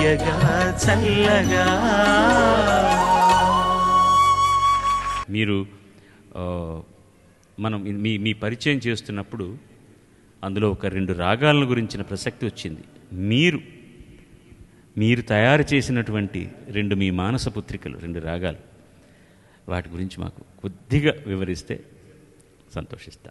తీయగా చల్లగా. మీరు మనం మీ పరిచయం చేస్తున్నప్పుడు అందులో ఒక 2 రాగాల గురించిన ప్రసక్తి వచ్చింది. మీరు తయారు చేసినటువంటి 2 మీ మానస పుత్రికలు, 2 రాగాలు, వాటి గురించి మాకు కొద్దిగా వివరిస్తే సంతోషిస్తా.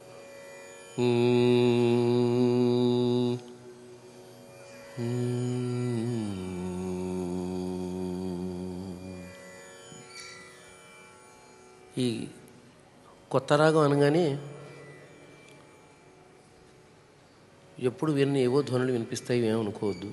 ఈ కొత్త రాగం అనగానే ఎప్పుడు విని ఏవో ధ్వనులు వినిపిస్తాయి ఏమనుకోవద్దు.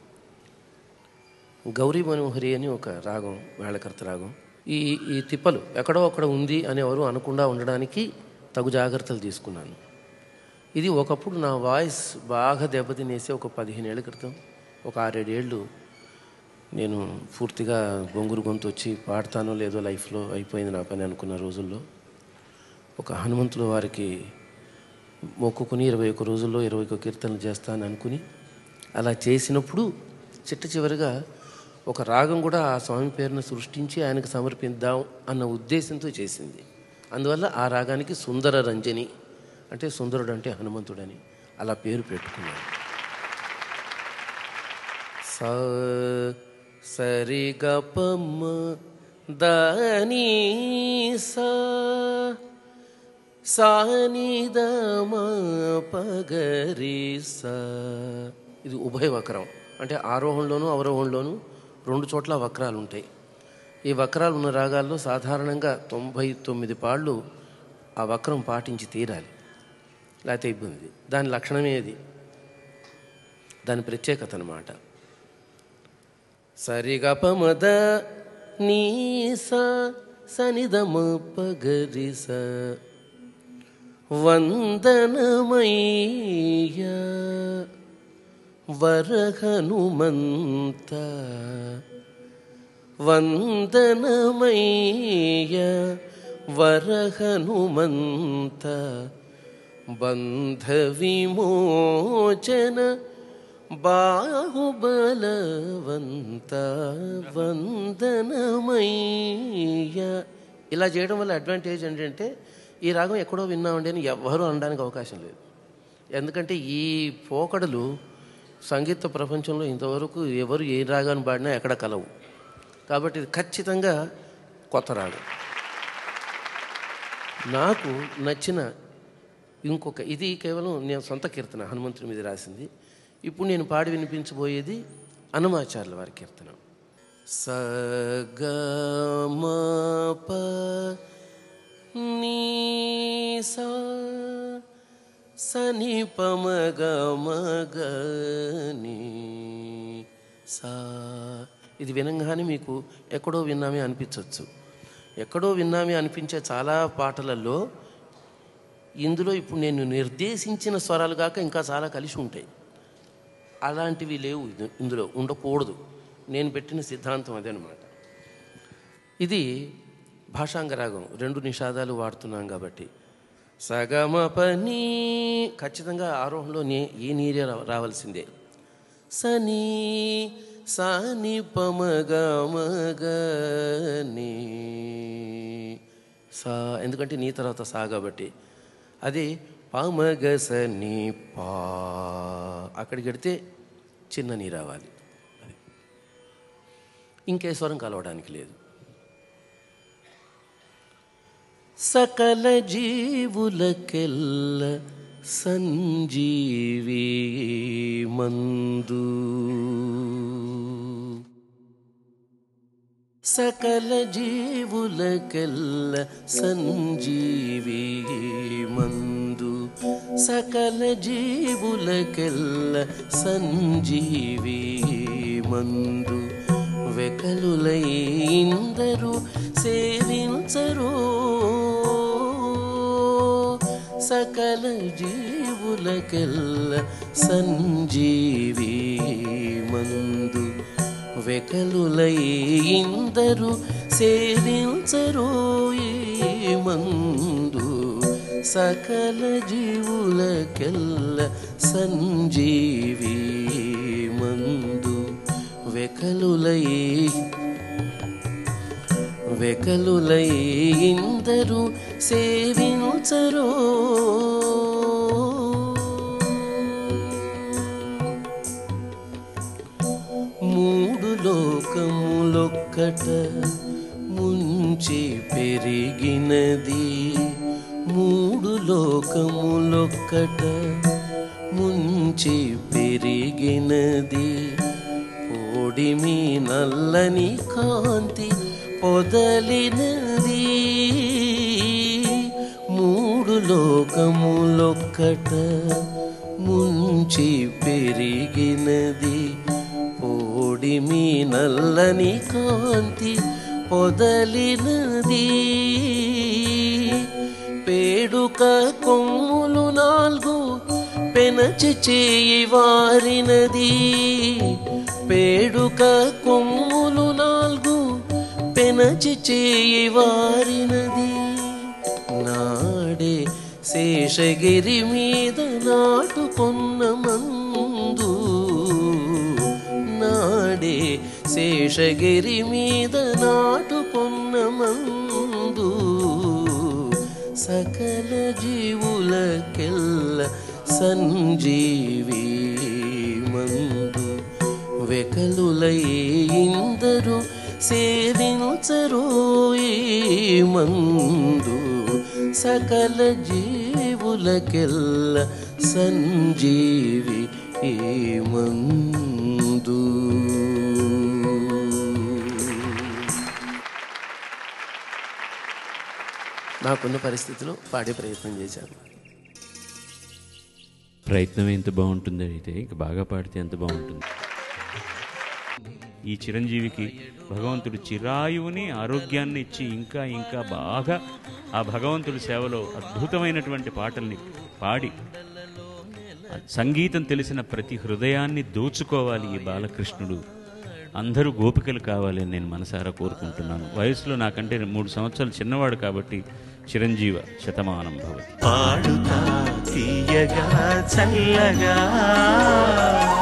గౌరీ మనోహరి అని ఒక రాగం, మేళకర్త రాగం. ఈ తిప్పలు ఎక్కడో అక్కడ ఉంది అని ఎవరు అనకుండా ఉండడానికి తగు జాగ్రత్తలు తీసుకున్నాను. ఇది ఒకప్పుడు నా వాయిస్ బాగా దెబ్బతినేసి ఒక 15 ఏళ్ళ క్రితం, ఒక 6-7 ఏళ్ళు నేను పూర్తిగా బొంగురు గొంతు వచ్చి పాడతానో లేదో, లైఫ్లో అయిపోయింది నా పని అనుకున్న రోజుల్లో ఒక హనుమంతుల వారికి మొక్కుకుని 21 రోజుల్లో 21 కీర్తనలు చేస్తాను అనుకుని అలా చేసినప్పుడు చివరిగా ఒక రాగం కూడా ఆ స్వామి పేరును సృష్టించి ఆయనకు సమర్పిద్దాం అన్న ఉద్దేశంతో చేసింది. అందువల్ల ఆ రాగానికి సుందర రంజని, అంటే సుందరుడు అంటే హనుమంతుడని అలా పేరు పెట్టుకున్నాను. సరి గపమ్మ దాని సానిదమ పగరి సా. ఇది ఉభయ వక్రం, అంటే ఆరోహణలోను అవరోహణలోను 2 చోట్ల వక్రాలు ఉంటాయి. ఈ వక్రాలు ఉన్న రాగాల్లో సాధారణంగా 99 పాళ్ళు ఆ వక్రం పాటించి తీరాలి, లేకపోతే ఇబ్బంది. దాని లక్షణమే అది, దాని ప్రత్యేకత అన్నమాట. సరిగపమద నీ సనిదమ పగరి స. వందనమయ్య వరహనుమంత, వందనమయ్య వరహనుమంత, బంధ విమోచన బాహుబలవంత, వందనమయ్య. ఇలా చేయడం వల్ల అడ్వాంటేజ్ ఏంటంటే ఈ రాగం ఎక్కడో విన్నామండి అని ఎవ్వరూ అనడానికి అవకాశం లేదు. ఎందుకంటే ఈ పోకడలు సంగీత ప్రపంచంలో ఇంతవరకు ఎవరు ఏ రాగాన్ని పాడినా ఎక్కడ కలవు. కాబట్టి ఇది ఖచ్చితంగా కొత్త రాగం. నాకు నచ్చిన ఇంకొక, ఇది కేవలం నేను సొంత కీర్తన, హనుమంతుడి మీద రాసింది. ఇప్పుడు నేను పాడి వినిపించబోయేది అన్నమాచార్యుల వారి కీర్తన. సగమప నీ సా సని పమగమగని సా. ఇది వినంగానే మీకు ఎక్కడో విన్నామే అనిపించవచ్చు. ఎక్కడో విన్నామే అనిపించే చాలా పాటలలో ఇందులో ఇప్పుడు నేను నిర్దేశించిన స్వరాలు కాక ఇంకా చాలా కలిసి ఉంటాయి. అలాంటివి లేవు, ఇందులో ఉండకూడదు. నేను పెట్టిన సిద్ధాంతం అదనమాట. ఇది భాషాంగరాగం, 2 నిషాదాలు వాడుతున్నాం కాబట్టి సగమ పని ఖచ్చితంగా ఆరోహణలో ఈ నీరే రావాల్సిందే. సని సాని పమగమగని సా, ఎందుకంటే నీ తర్వాత సా కాబట్టి. అది పమగసని పా, అక్కడికి వెడితే చిన్న నీ రావాలి. ఇంకే స్వరం కలవడానికి లేదు. సకల జీవులకెల్ల సంజీవి మందు, సకల జీవులకెల్ల సంజీవి మందు, సకల జీవులకెల్ల సంజీవి మందు, వెకలులైందరు సేవించరు, సకల జీవులకెల్ల సంజీవి మందు, వెకలులైందరు సేవించరు ఈ మందు, సకల జీవులకెల్ల సంజీవి మందు, వెకలు వెకలులై ఇందరు సేవించరో మూడు లోకములొక్కట ముంచి పెరిగినది మూడు లోకములొక్కట ముంచి పెరిగినది పొడిమి నల్లని కాంతి పొదలినది మూడు లోకములొక్కట ముంచి పెరిగినది పొడిమి నల్లని కాంతి పొదలినది పేడుక కొమ్ములు నాలుగు పెనచి చేయి వారినది పేడుక కొమ్ములు నాలుగు పెనచి చేయి వారినది నాడే శేషగిరి మీద నాటుకొన్న మందు నాడే శేషగిరి మీద నాటుకొన్న మందు సకల జీవులకెల్ల సంజీవి మందు వెకలులై ఇందరు సేవించరో ఈ మందు సకల జీవులకెల్ల సంజీవి ఈ మందు. నాకున్న పరిస్థితిలో పాడే ప్రయత్నం చేశాను. ప్రయత్నం ఎంత బాగుంటుంది అయితే ఇంక బాగా పాడితే ఎంత బాగుంటుంది. ఈ చిరంజీవికి భగవంతుడు చిరాయువుని ఆరోగ్యాన్ని ఇచ్చి ఇంకా ఇంకా బాగా ఆ భగవంతుడి సేవలో అద్భుతమైనటువంటి పాటల్ని పాడి సంగీతం తెలిసిన ప్రతి హృదయాన్ని దోచుకోవాలి ఈ బాలకృష్ణుడు. అందరూ గోపికలు కావాలి అని నేను మనసారా కోరుకుంటున్నాను. వయసులో నాకంటే 3 సంవత్సరాలు చిన్నవాడు కాబట్టి చిరంజీవ శతమానం భవతి. పాడుతా తీయగా చల్లగా